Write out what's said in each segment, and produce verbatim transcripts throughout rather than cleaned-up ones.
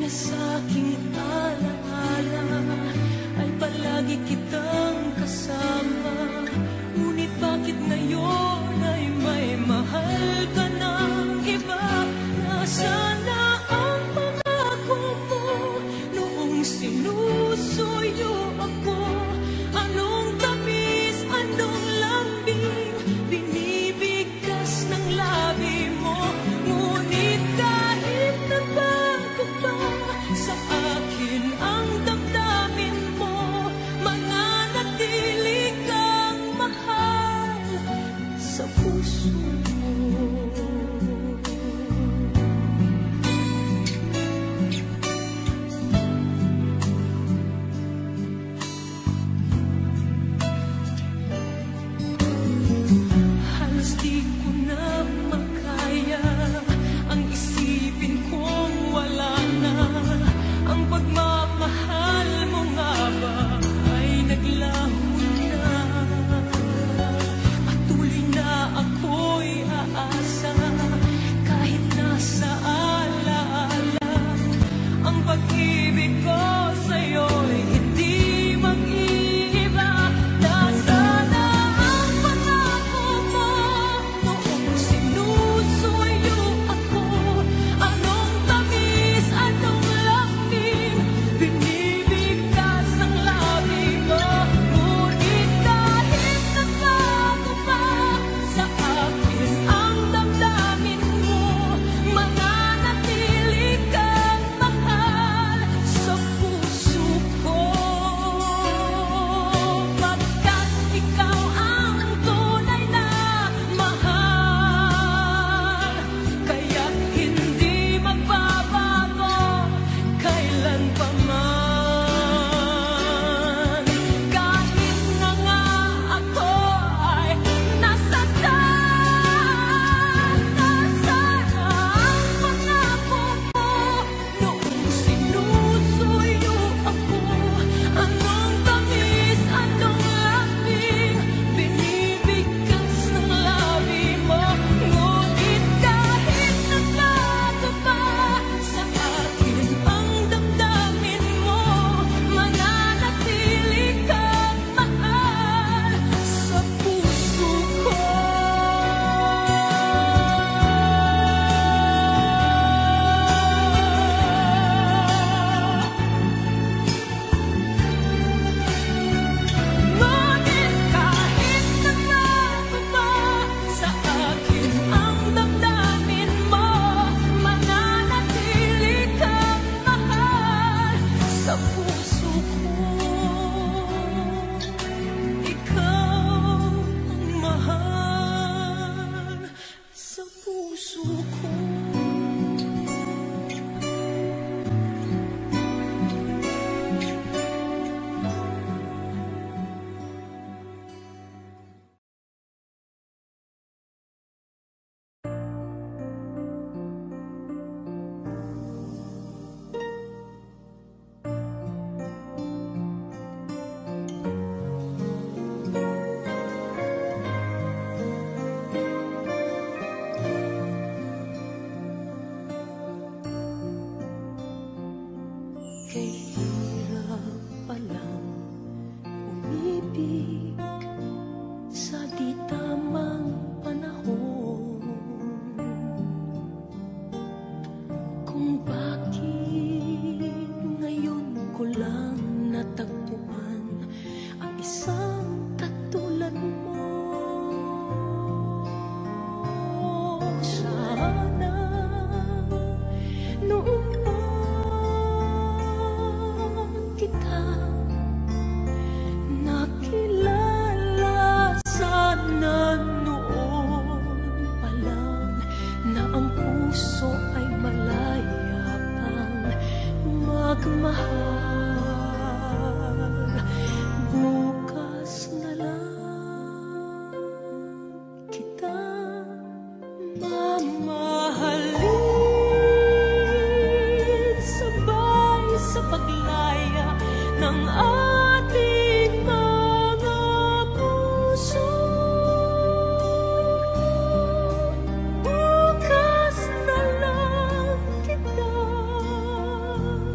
na sa'king alaala ay palagi kitang kasama. Ngunit bakit ngayon ay may mahal ka ng iba? Nasaan na ang pangako mo noong sinusuyo ako? Anong tamis, anong lambing binibigkas ng labi mo? Ngunit kahit nabago pa sa akin ang damdamin mo, mananatili kang mahal sa puso mo. Halos di ko na makaya ang isipin kong wala na ang pagmamahal mo nga ba ay naglaho na. Patuloy na ako'y aasa kahit nasa alaala ang pag-ibig ko sa'yo'y hindi mag-iiba. Nasaan na ang pangako mo noong sinusuyo ako? Anong tamis, anong lambing binibigkas ng labi mo? Ngunit kahit nagbago pa sa akin ang damdamin mo, mananatili kang mahal sa puso ko. Pagkat ikaw ang tunay na mahal, kaya't hindi magbabago kailan pa man. Kahit na nga ako ay nasaktan, nasaan ang pangako mo noong sinusuyo ako? Anong tamis, anong lambing binibigkas ng labi mo? Ngunit kahit nagbago pa sa akin ang damdamin mo, mananatili kang mahal sa puso ko. Ngunit kahit nagbago pa sa akin ang damdamin mo, mananatili kang mahal sa puso ko. Ikaw ang mahal sa puso ko. Kay hirap palang umibig sa di tamang panahon, kung bakit ngayon ko lang natagpuan ang isang katulad mo. Sana noon pa kita nakilala, sana noon pa lang na ang puso ay malaya pang magmahal. Bukas na lang kita mamahalin, sabay sa paglaya ng ating mga puso. Bukas na lang kita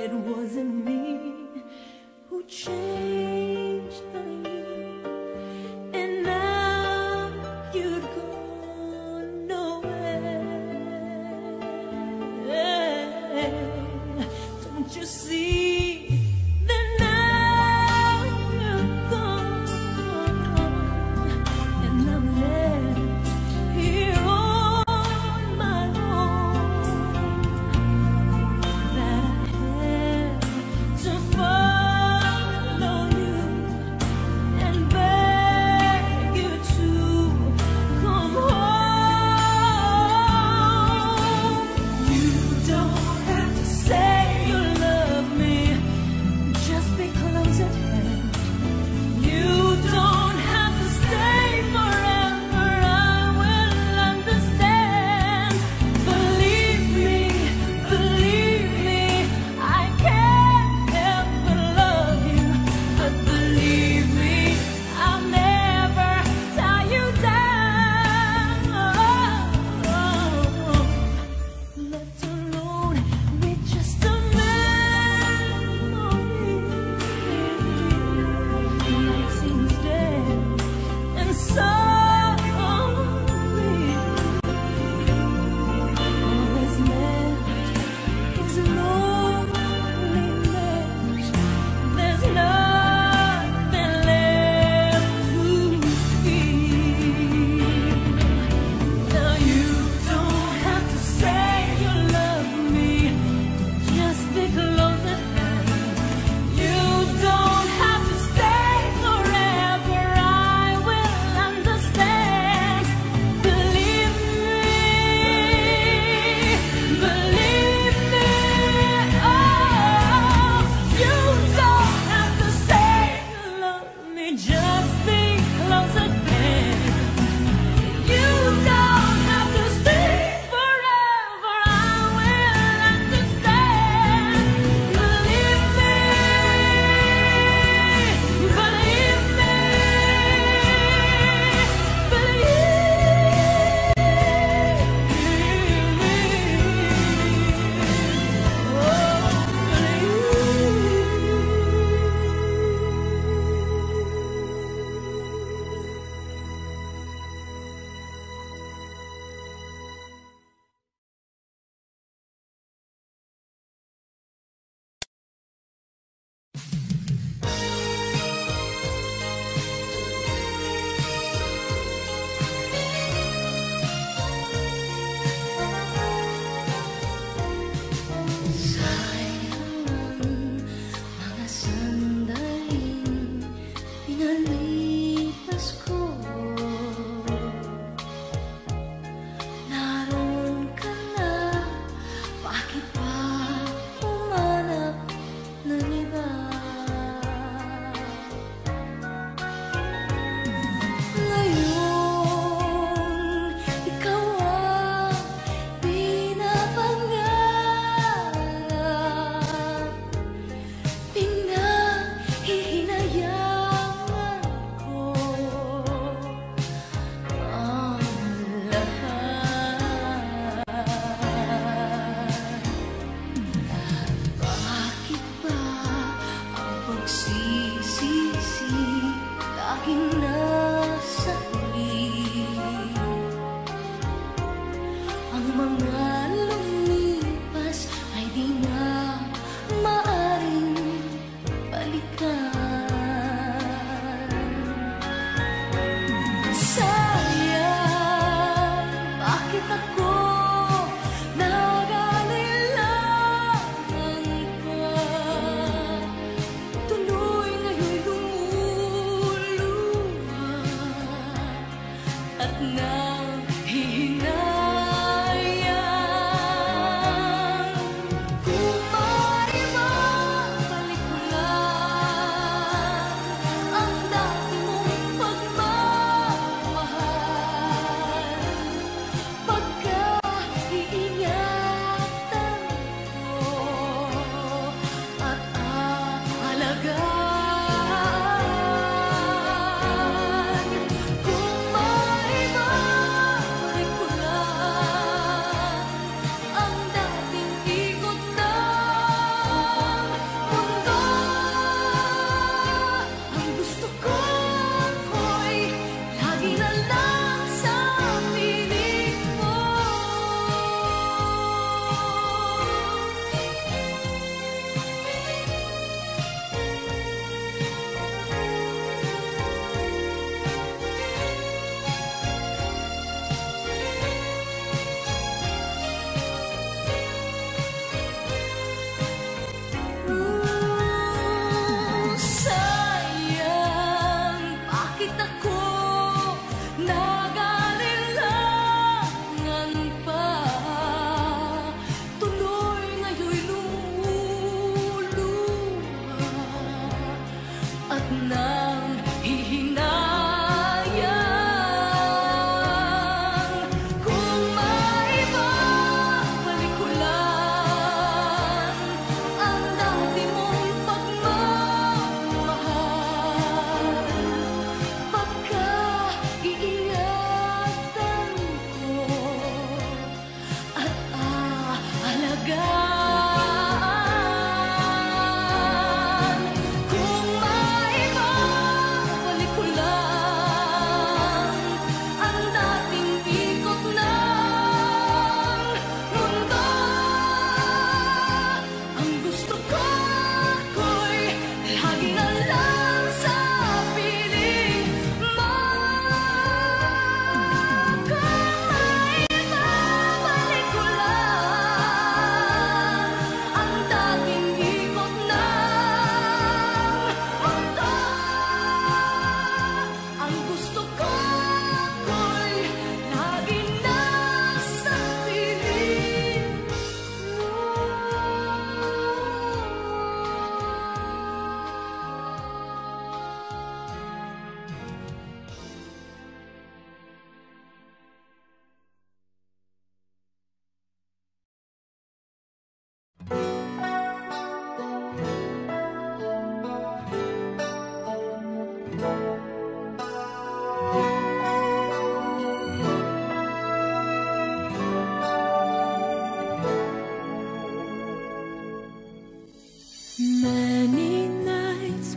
it wasn't me who changed you, and now you'd gone away. Don't you see that now you're gone, and I'm left here on my own, that I had to follow you and beg you to come home. You don't have to say you love me.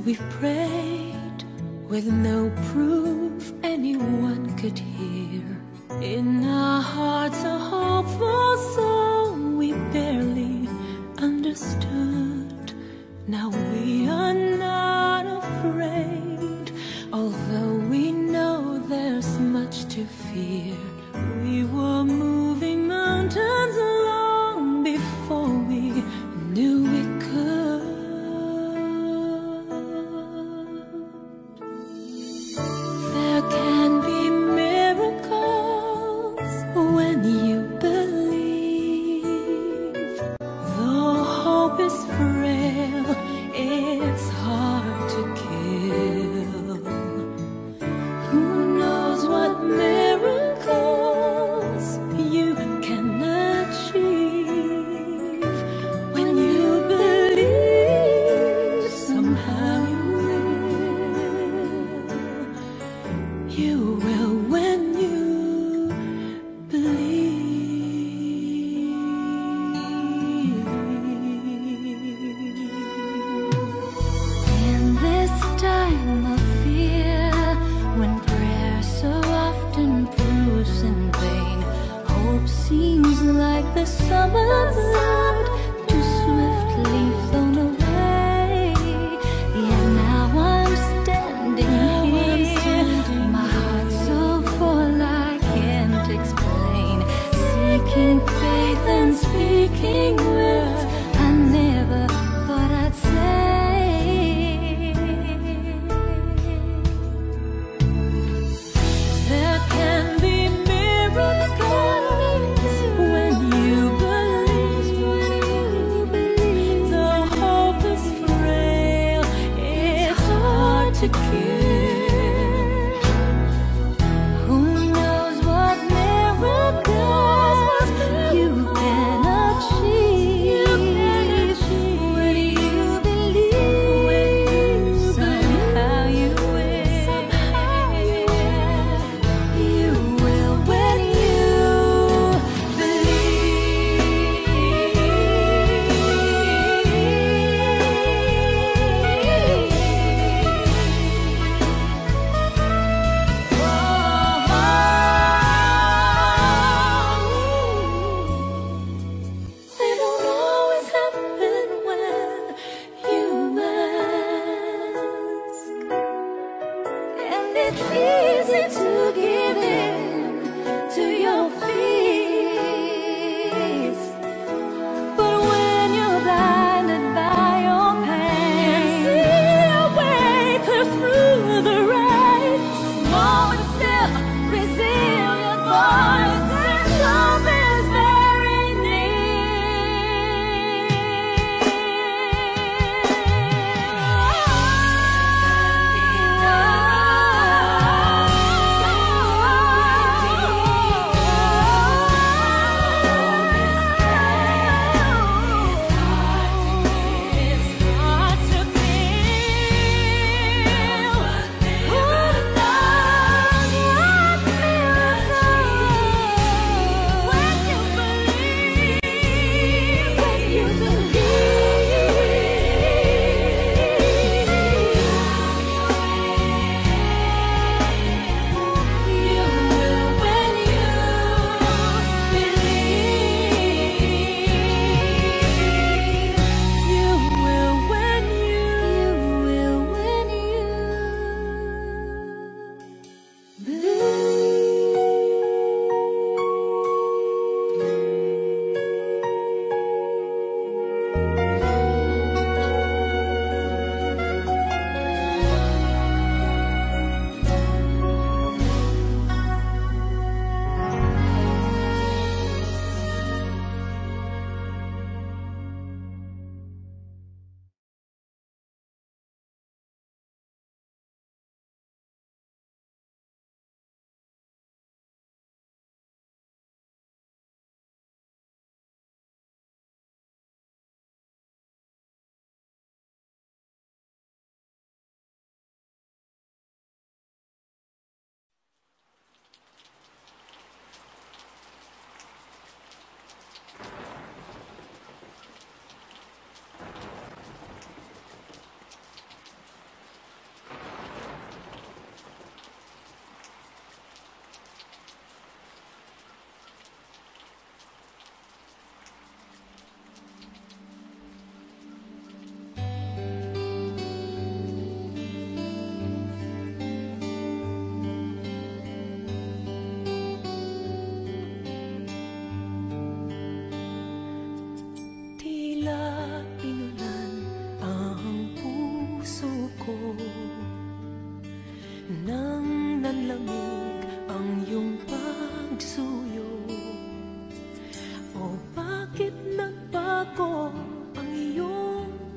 we prayed with no proof anyone could hear. In our hearts a hopeful song we barely understood. Now we are not afraid, although we know there's much to fear. We were moving mountains long before we knew we could. There can be miracles when you believe. Though hope is frail, it's hard to kill. Who knows what miracles you can achieve? When you believe, somehow you will. You will when you believe. In this time of fear, when prayer so often proves in vain, hope seems like the summer bird too swiftly flown away. Yet now I'm standing here, my heart's so full I can't explain, seeking faith and speaking words I never thought I'd say. There can be miracles when you believe.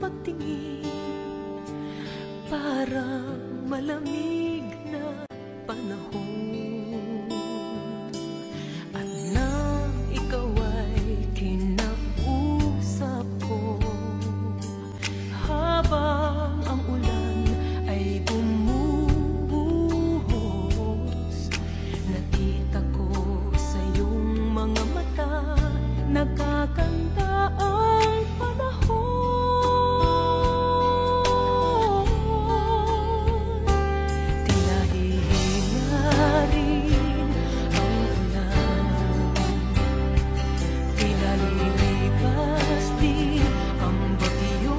pagtingin, parang malamig na panahon. At nang ikaw ay kinausap ko, habang ang ulan ay bumubuhos, nakita ko sa iyong mga mata, nagkakanta ang panahon. Tila hihina rin ang ulan, tila lilipas din ang bagyo.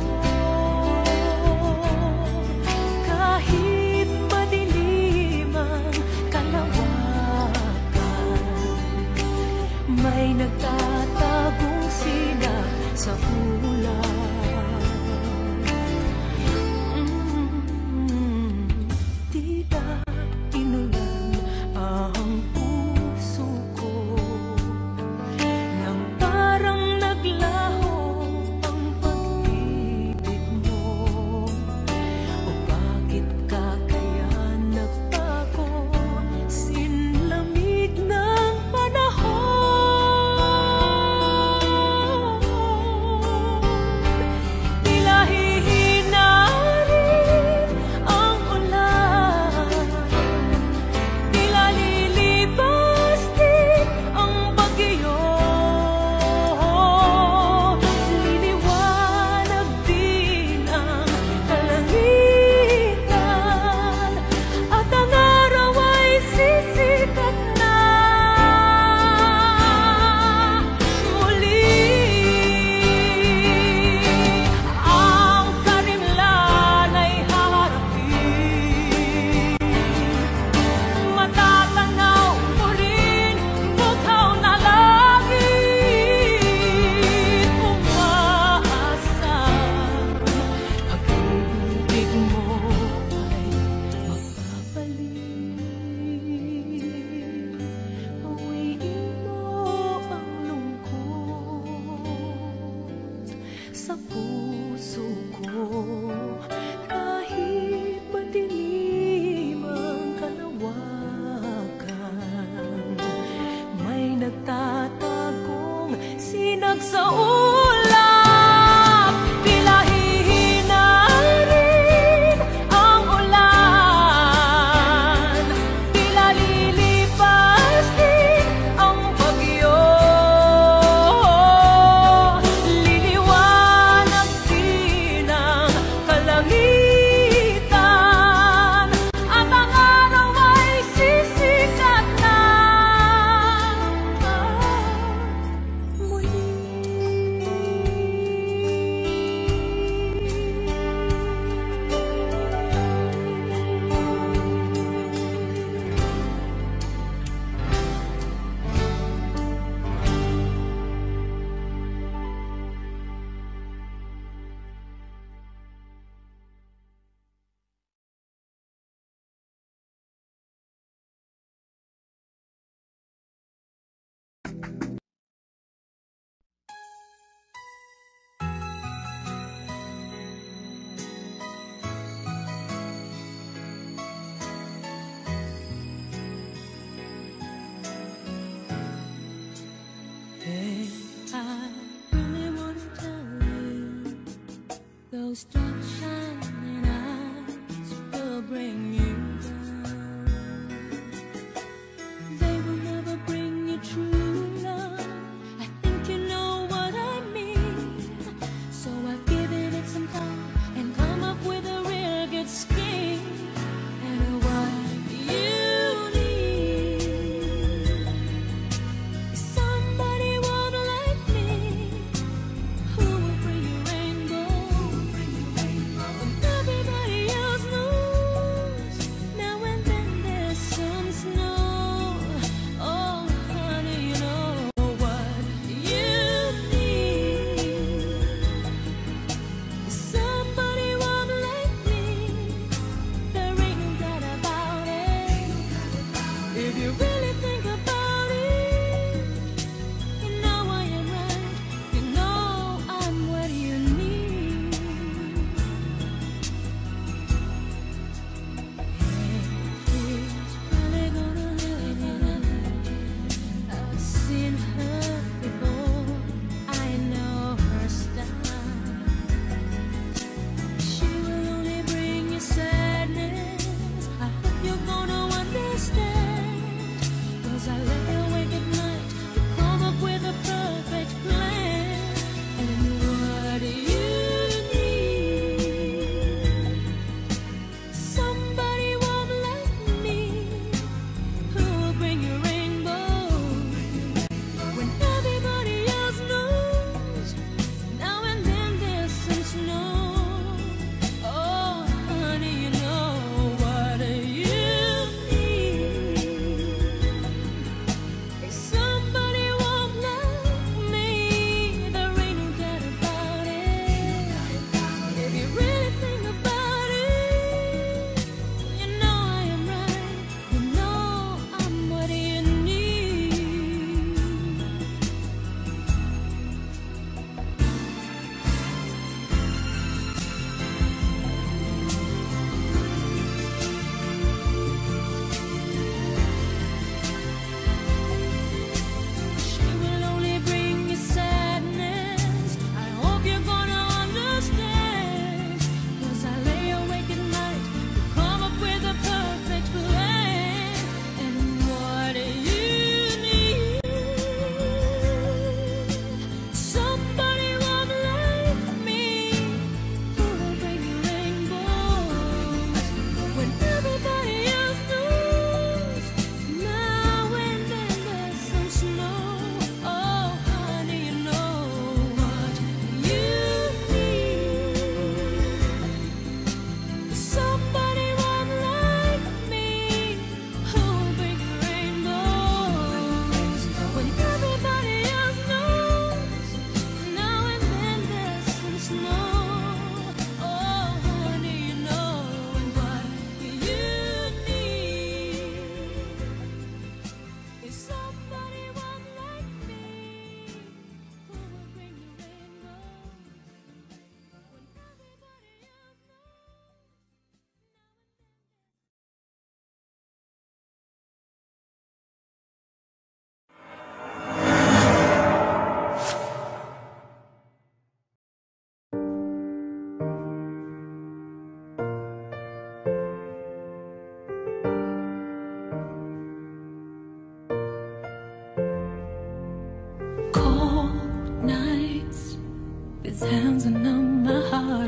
Kahit madilim ang kalawakan, may nagtatagong sila sa ulan. Mm, tila inulan ang puso ko, nang parang naglaho ang pag-ibig mo. O bakit ka kaya nagbago, sinlamig ng panahon? Tila hihina rin ang ulan, tila lilipas din ang bagyo. Liliwanag din ang kalangitan, at ang araw ay sisikat na muli. Ang karimlan ay haharapin, matatanaw mo rin bughaw na langit. Umaasang pag-ibig mo ay magbabalik. Bawiin mo ang lungkot sa puso ko. Kahit madilim ang kalawakan, may nagtatagong sinag sa ulap. Tila hihina rin ang ulan, tila lilipas din ang bagyo. Liliwanag din ang kalangitan, at ang araw ay sisikat na muli. Hey, I really want to tell you, those dark shining eyes will bring you down. They will never bring you true love. I think you know what I mean. So I've given it some thought and come up with a real good scheme. And what you need is somebody warm like me, who will bring you rainbow when everybody else knows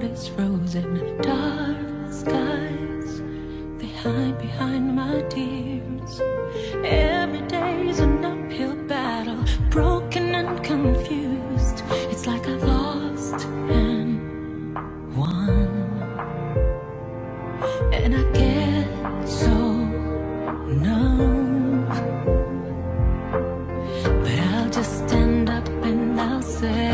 is frozen. Dark skies, they hide behind my tears. Every day's an uphill battle, broken and confused. It's like I've lost and won, and I get so numb. But I'll just stand up and I'll say,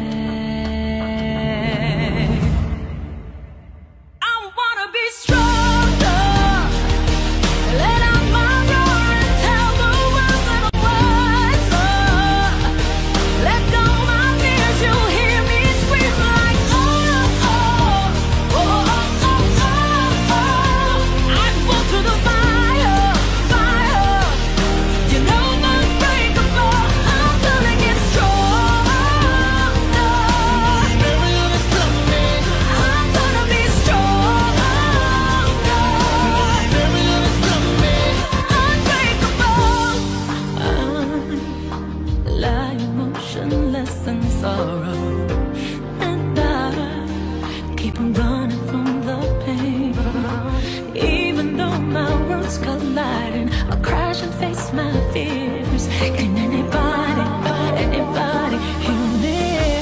colliding, I'll crash and face my fears. Can anybody, anybody hear me?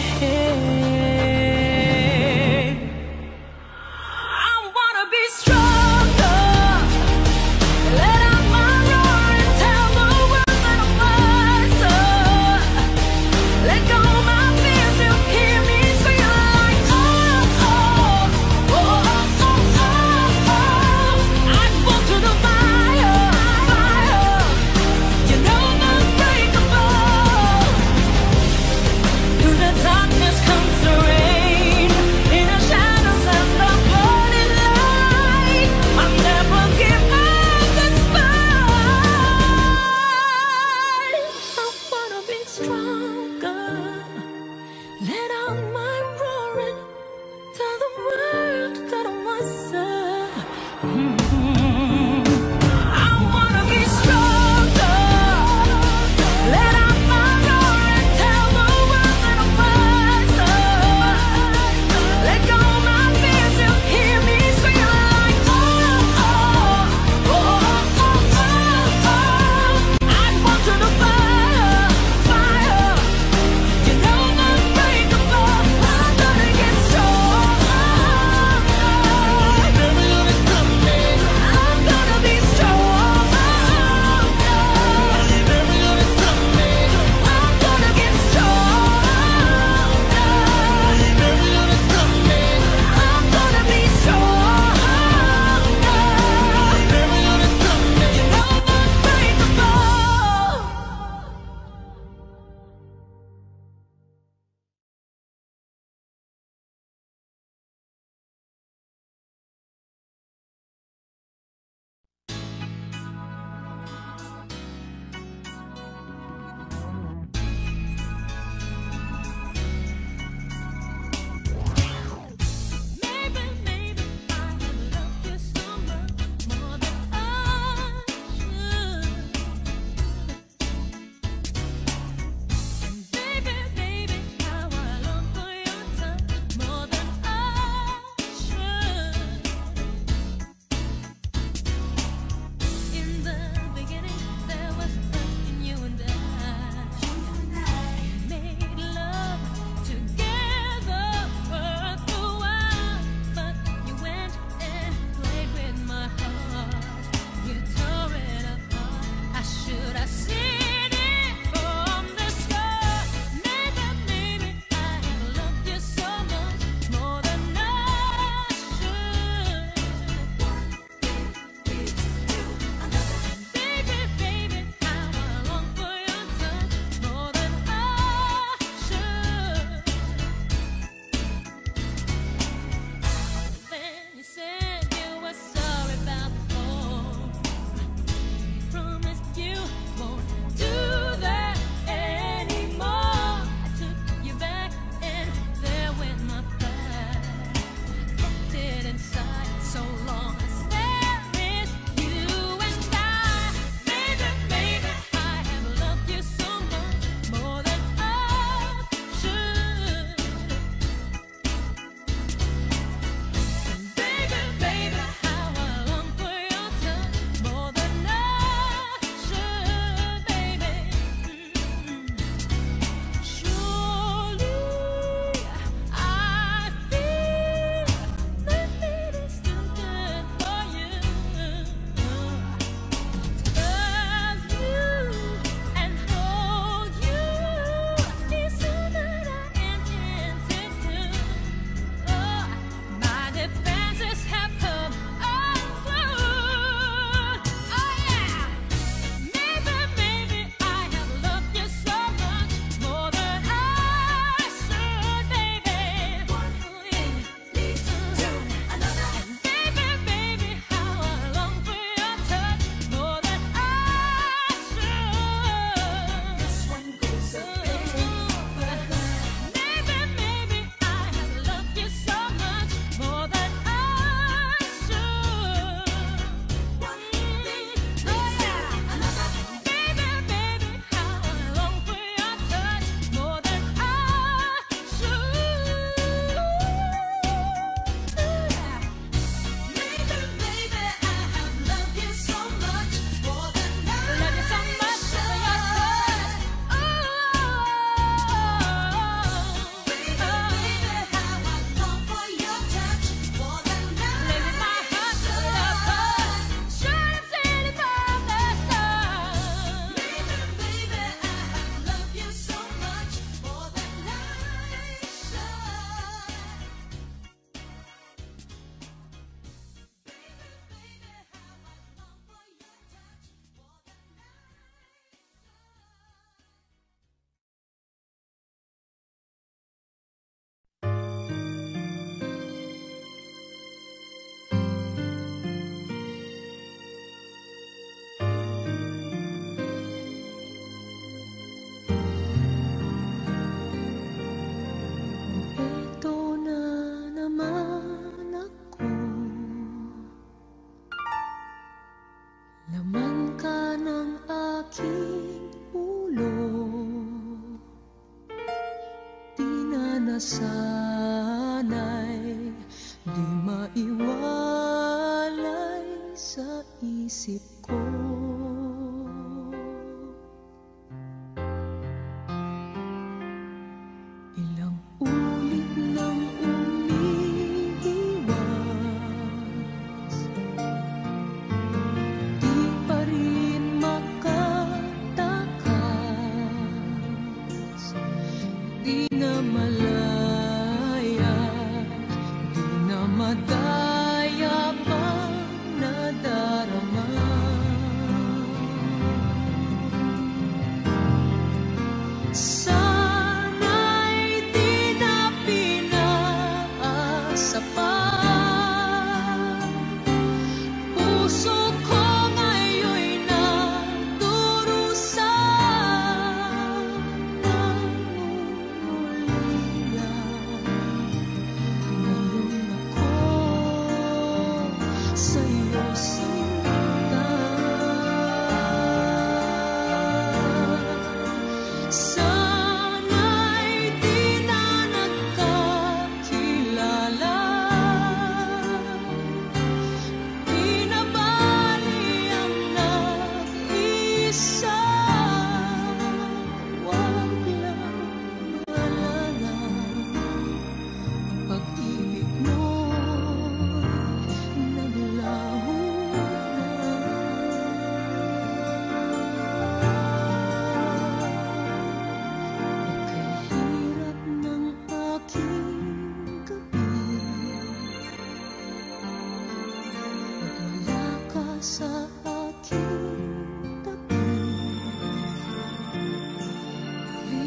I wanna be stronger. Let out my roar and tell the world that I'm wiser. Let go of my fears, they'll hear me scream like oh, oh, oh, oh, oh, oh, oh. I fall to the fire. You know I'm unbreakable. sa aking tabi, di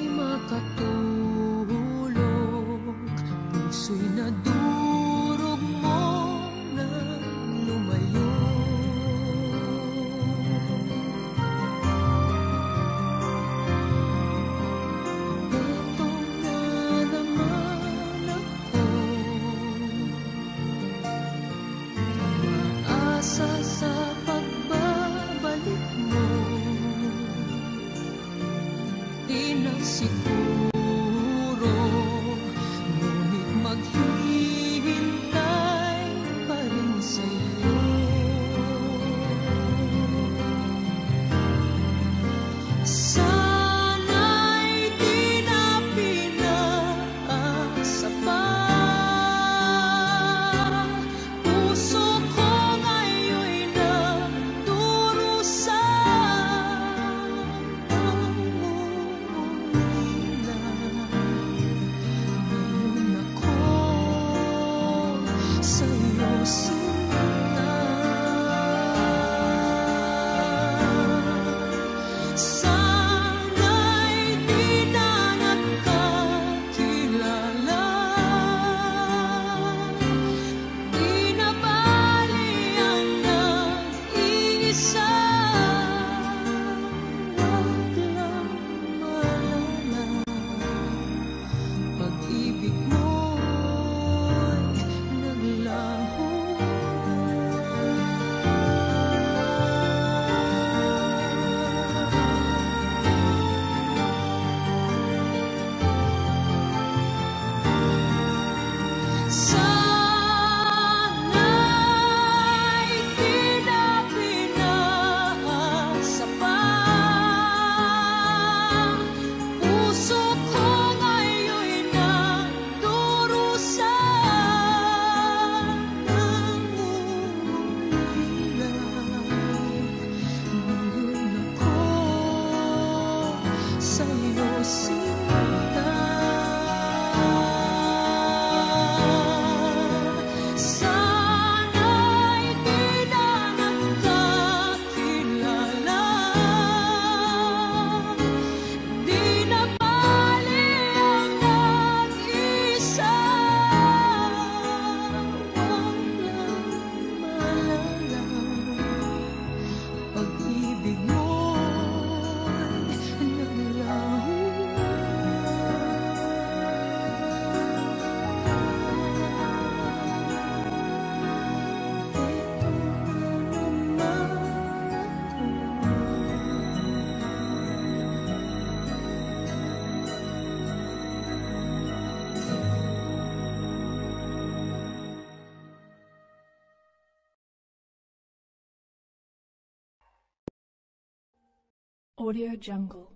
makatulog, puso'y nadurog mo na lumayo. Eto na naman ako, umaasa sa pagbabalik mo. Di na siguro, ngunit maghihintay pa rin sa'yo. Sana'y di na pinaasa pa, puso ko ngayon'y nagdurusan. Umulila, ngayon ako sa'yo sinta. Sana'y di na nagkakilala, di na bali ang nag-iisa. Wag lang malala, pag-ibig mo'y naglaho. Sana'y di na pinaasa pa, puso ko ngayon'y nagdurusan. Umulila, ngayon ako sa'yo sinta. Sana'y di na nagkakilala, di na bali ang nag-isa. Wag lang malala, pag-ibig mo'y naglaho. Eto na naman Audio Jungle.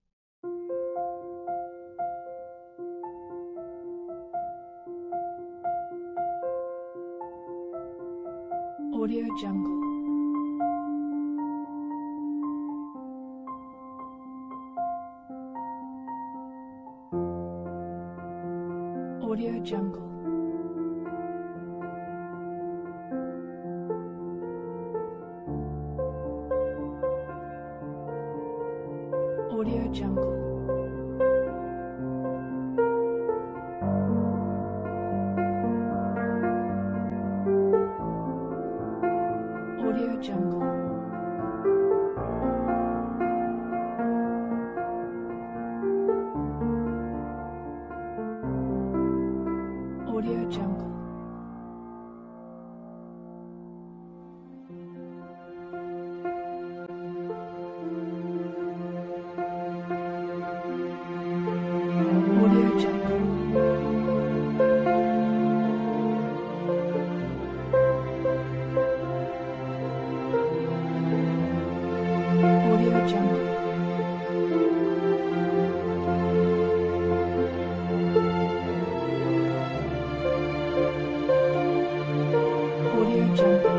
Audio Jungle. Audio Jungle. Audio Jungle. Audio Jungle. Audio Jungle. Audio Jungle. Audio Jungle. Audio Jungle.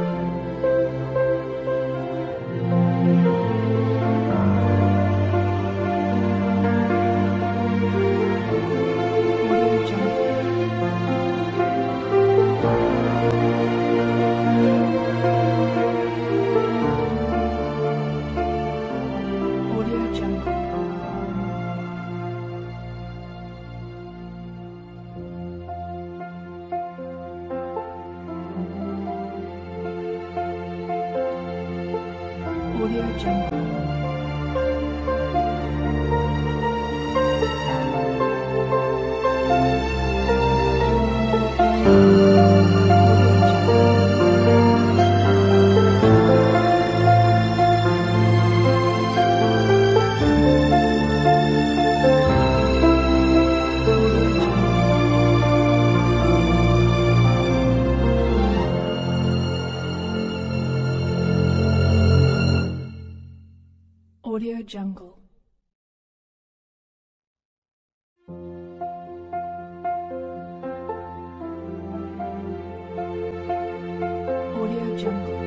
Audio Jungle. Audio Jungle. Audio Jungle. Audio Jungle.